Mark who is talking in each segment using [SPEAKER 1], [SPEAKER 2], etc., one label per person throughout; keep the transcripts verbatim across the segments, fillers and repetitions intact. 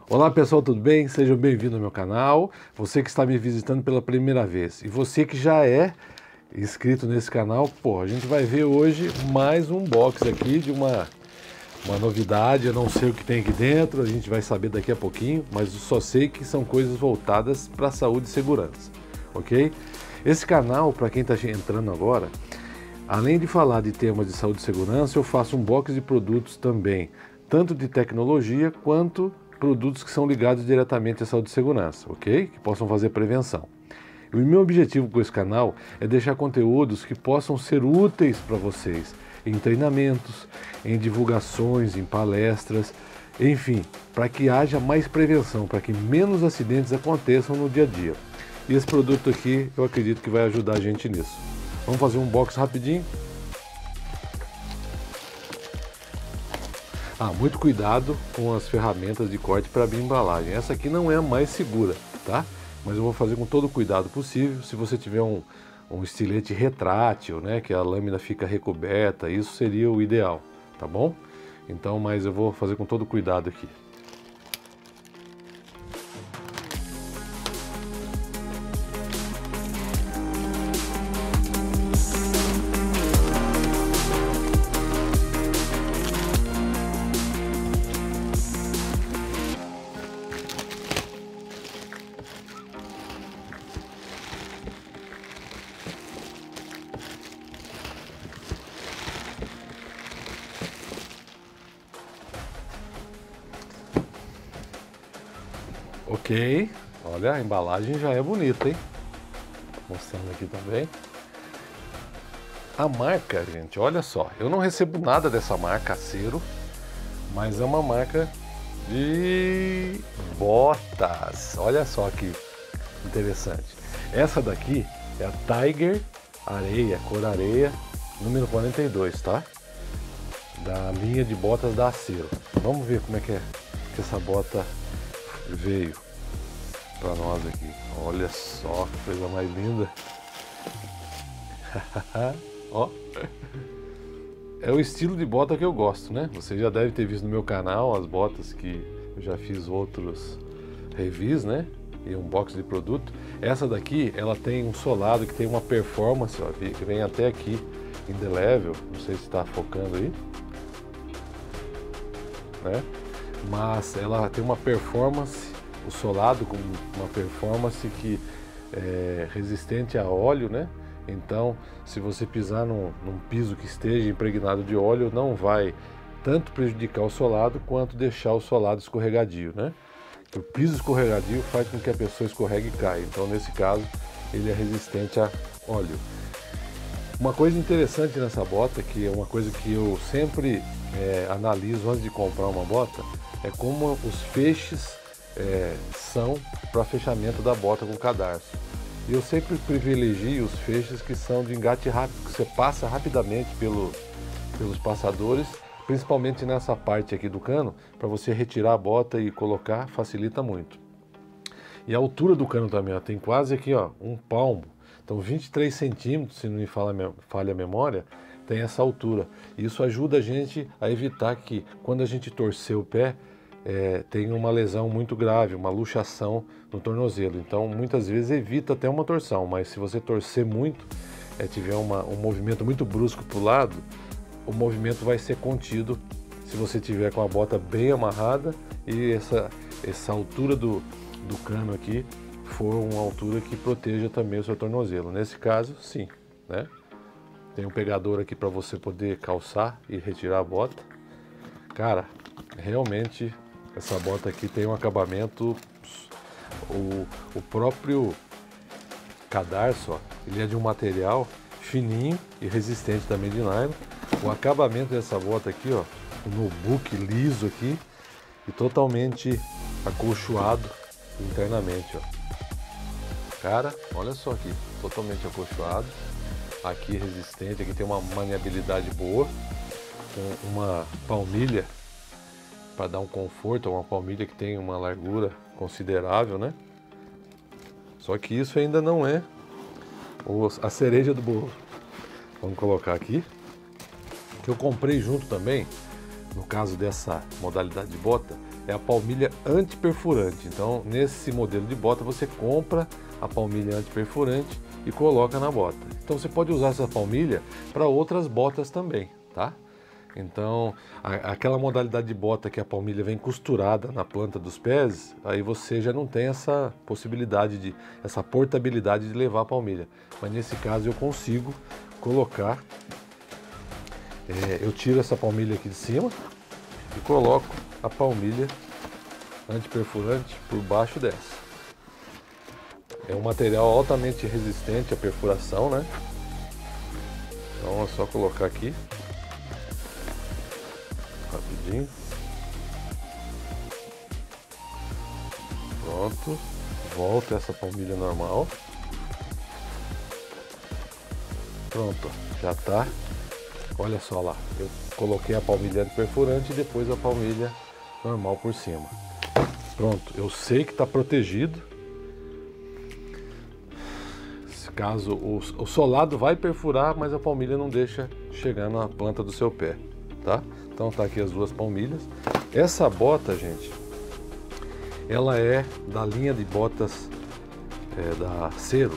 [SPEAKER 1] Olá pessoal, tudo bem? Sejam bem-vindos ao meu canal. Você que está me visitando pela primeira vez e você que já é inscrito nesse canal, pô, a gente vai ver hoje mais um unboxing aqui de uma, uma novidade. Eu não sei o que tem aqui dentro, a gente vai saber daqui a pouquinho, mas eu só sei que são coisas voltadas para a saúde e segurança, ok? Esse canal, para quem está entrando agora, além de falar de temas de saúde e segurança, eu faço unboxing de produtos também, tanto de tecnologia quanto produtos que são ligados diretamente à saúde e segurança, ok? Que possam fazer prevenção. E o meu objetivo com esse canal é deixar conteúdos que possam ser úteis para vocês em treinamentos, em divulgações, em palestras, enfim, para que haja mais prevenção, para que menos acidentes aconteçam no dia a dia. E esse produto aqui eu acredito que vai ajudar a gente nisso. Vamos fazer um unboxing rapidinho. Ah, muito cuidado com as ferramentas de corte para abrir embalagem. Essa aqui não é a mais segura, tá? Mas eu vou fazer com todo o cuidado possível. Se você tiver um, um estilete retrátil, né, que a lâmina fica recoberta, isso seria o ideal, tá bom? Então, mas eu vou fazer com todo o cuidado aqui. Ok, olha, a embalagem já é bonita, hein? Mostrando aqui também. A marca, gente, olha só, eu não recebo nada dessa marca Acero, mas é uma marca de botas. Olha só que interessante. Essa daqui é a Tiger Areia, cor areia, número quarenta e dois, tá? Da linha de botas da Acero. Vamos ver como é que é que essa bota veio para nós aqui. Olha só que coisa mais linda. Ó, é o estilo de bota que eu gosto, né? Você já deve ter visto no meu canal as botas que eu já fiz outros reviews, né? E unboxing de produto. Essa daqui, ela tem um solado que tem uma performance, ó, que vem até aqui, indelével. Não sei se está focando aí, né? Mas ela tem uma performance, o solado com uma performance que é resistente a óleo, né? Então, se você pisar num, num piso que esteja impregnado de óleo, não vai tanto prejudicar o solado quanto deixar o solado escorregadio, né? O piso escorregadio faz com que a pessoa escorregue e caia. Então, nesse caso, ele é resistente a óleo. Uma coisa interessante nessa bota, que é uma coisa que eu sempre é, analiso antes de comprar uma bota, é como os feixes é, são para fechamento da bota com cadarço. E eu sempre privilegio os feixes que são de engate rápido, que você passa rapidamente pelo, pelos passadores, principalmente nessa parte aqui do cano, para você retirar a bota e colocar, facilita muito. E a altura do cano também, ó, tem quase aqui, ó, um palmo. Então vinte e três centímetros, se não me falha a memória, tem essa altura. Isso ajuda a gente a evitar que, quando a gente torcer o pé, é, tenha uma lesão muito grave, uma luxação no tornozelo. Então muitas vezes evita até uma torção, mas se você torcer muito, é, tiver uma, um movimento muito brusco para o lado, o movimento vai ser contido se você tiver com a bota bem amarrada e essa, essa altura do, do cano aqui for uma altura que proteja também o seu tornozelo. Nesse caso, sim, né? Tem um pegador aqui para você poder calçar e retirar a bota. Cara, realmente essa bota aqui tem um acabamento, o, o próprio cadarço, ó, ele é de um material fininho e resistente também de nylon. O acabamento dessa bota aqui, ó, o notebook liso aqui e totalmente acolchoado internamente, ó. Cara, olha só aqui, totalmente acolchoado, aqui resistente, aqui tem uma maniabilidade boa, com uma palmilha para dar um conforto, uma palmilha que tem uma largura considerável, né? Só que isso ainda não é a cereja do bolo. Vamos colocar aqui, que eu comprei junto também, no caso dessa modalidade de bota, é a palmilha antiperfurante. Então, nesse modelo de bota, você compra a palmilha antiperfurante e coloca na bota. Então, você pode usar essa palmilha para outras botas também, tá? Então, a, aquela modalidade de bota que a palmilha vem costurada na planta dos pés, aí você já não tem essa possibilidade de, essa portabilidade de levar a palmilha. Mas nesse caso eu consigo colocar, é, eu tiro essa palmilha aqui de cima e coloco a palmilha antiperfurante por baixo dessa. É um material altamente resistente à perfuração, né? Então é só colocar aqui. Rapidinho. Pronto. Volta essa palmilha normal. Pronto, já tá. Olha só lá. Eu coloquei a palmilha perfurante e depois a palmilha normal por cima. Pronto, eu sei que está protegido. Caso o, o solado vai perfurar, mas a palmilha não deixa chegar na planta do seu pé, tá? Então tá aqui as duas palmilhas. Essa bota, gente, ela é da linha de botas é, da Cero.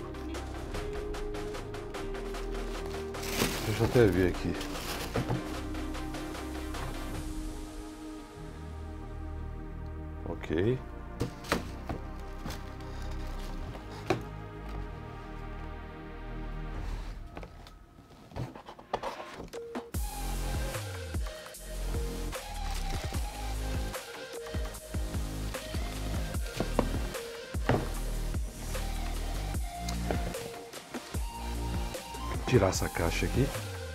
[SPEAKER 1] Deixa eu até ver aqui. Ok. Tirar essa caixa aqui.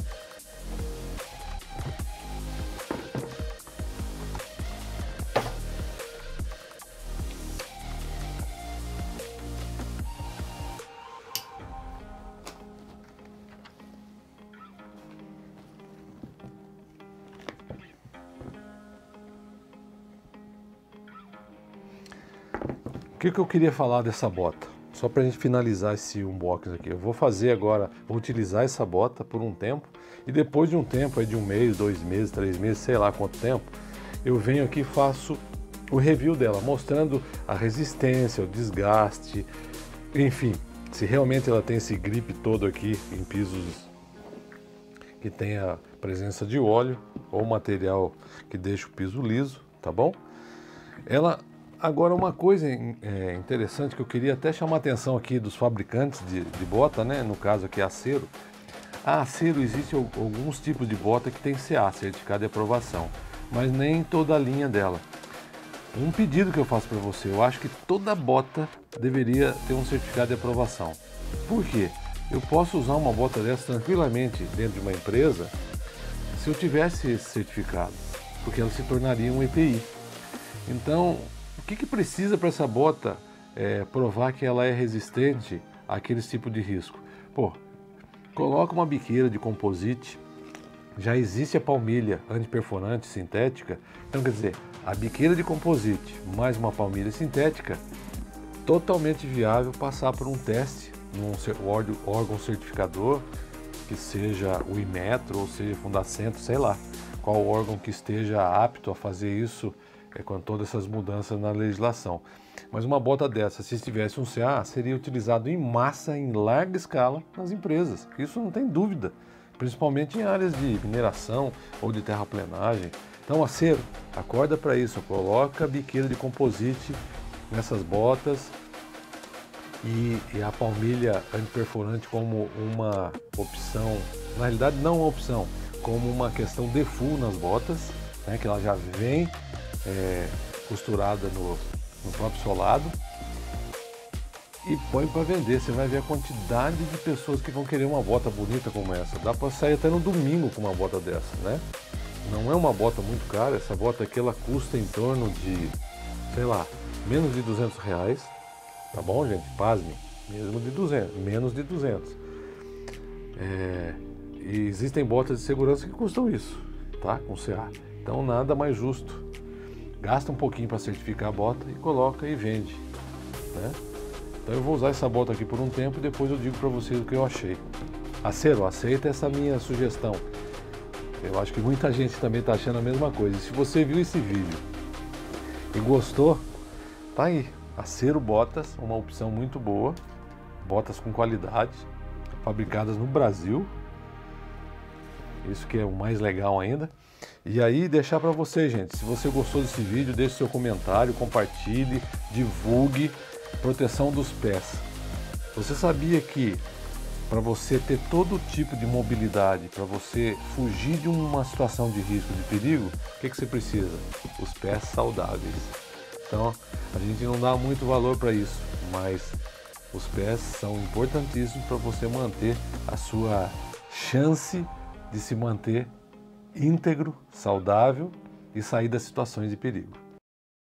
[SPEAKER 1] O que que eu queria falar dessa bota? Só para a gente finalizar esse unboxing aqui. Eu vou fazer agora, vou utilizar essa bota por um tempo e depois de um tempo, aí de um mês, dois meses, três meses, sei lá quanto tempo, eu venho aqui e faço o review dela, mostrando a resistência, o desgaste, enfim, se realmente ela tem esse grip todo aqui em pisos que tem a presença de óleo ou material que deixa o piso liso, tá bom? Ela Agora, uma coisa é, interessante que eu queria até chamar a atenção aqui dos fabricantes de, de bota, né? No caso aqui a Cero. A Cero, existe alguns tipos de bota que tem C A, Certificado de Aprovação, mas nem toda a linha dela. Um pedido que eu faço para você, eu acho que toda bota deveria ter um certificado de aprovação. Por quê? Eu posso usar uma bota dessa tranquilamente dentro de uma empresa se eu tivesse esse certificado, porque ela se tornaria um E P I. Então, o que, que precisa para essa bota é, provar que ela é resistente àquele tipo de risco? Pô, coloca uma biqueira de composite, já existe a palmilha antiperforante sintética, então quer dizer, a biqueira de composite mais uma palmilha sintética, totalmente viável passar por um teste num órgão certificador, que seja o Inmetro ou seja Fundacentro, sei lá, qual órgão que esteja apto a fazer isso é, com todas essas mudanças na legislação. Mas uma bota dessa, se tivesse um C A, seria utilizado em massa, em larga escala, nas empresas. Isso não tem dúvida, principalmente em áreas de mineração ou de terraplenagem. Então, a Cero, acorda para isso, coloca a biqueira de composite nessas botas e, e a palmilha antiperforante como uma opção, na realidade não uma opção, como uma questão de full nas botas, né, que ela já vem é, costurada no, no próprio solado e põe para vender. Você vai ver a quantidade de pessoas que vão querer uma bota bonita como essa. Dá para sair até no domingo com uma bota dessa, né? Não é uma bota muito cara, essa bota aqui ela custa em torno de, sei lá, menos de duzentos reais, tá bom, gente? Pasme, mesmo de duzentos, menos de duzentos. É, e existem botas de segurança que custam isso, tá? Com C A. Então nada mais justo. Gasta um pouquinho para certificar a bota e coloca e vende, né? Então eu vou usar essa bota aqui por um tempo e depois eu digo para vocês o que eu achei. A Cero, aceita essa minha sugestão. Eu acho que muita gente também está achando a mesma coisa. E se você viu esse vídeo E gostou? Tá aí, Acero Botas, uma opção muito boa, botas com qualidade, fabricadas no Brasil, isso que é o mais legal ainda. E aí deixar para você, gente, se você gostou desse vídeo, deixe seu comentário, compartilhe, divulgue. Proteção dos pés. Você sabia que para você ter todo tipo de mobilidade, para você fugir de uma situação de risco, de perigo, o que, que você precisa? Os pés saudáveis. Então, a gente não dá muito valor para isso, mas os pés são importantíssimos para você manter a sua chance de se manter íntegro, saudável e sair das situações de perigo.